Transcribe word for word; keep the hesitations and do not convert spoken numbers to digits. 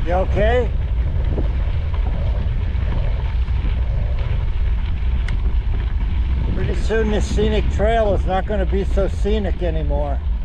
You okay? Pretty soon this scenic trail is not going to be so scenic anymore.